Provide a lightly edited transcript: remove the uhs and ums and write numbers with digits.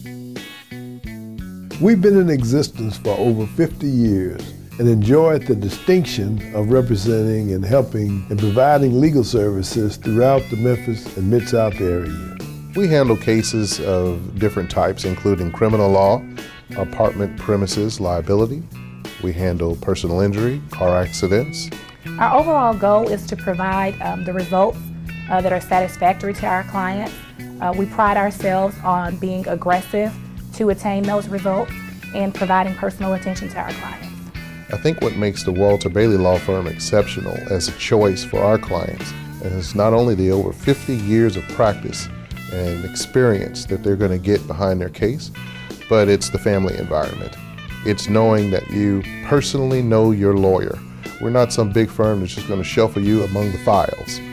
We've been in existence for over 50 years and enjoyed the distinction of representing and helping and providing legal services throughout the Memphis and Mid-South area. We handle cases of different types, including criminal law, apartment premises liability. We handle personal injury, car accidents. Our overall goal is to provide the results that are satisfactory to our clients. We pride ourselves on being aggressive to attain those results and providing personal attention to our clients. I think what makes the Walter Bailey Law Firm exceptional as a choice for our clients is not only the over 50 years of practice and experience that they're going to get behind their case, but it's the family environment. It's knowing that you personally know your lawyer. We're not some big firm that's just going to shuffle you among the files.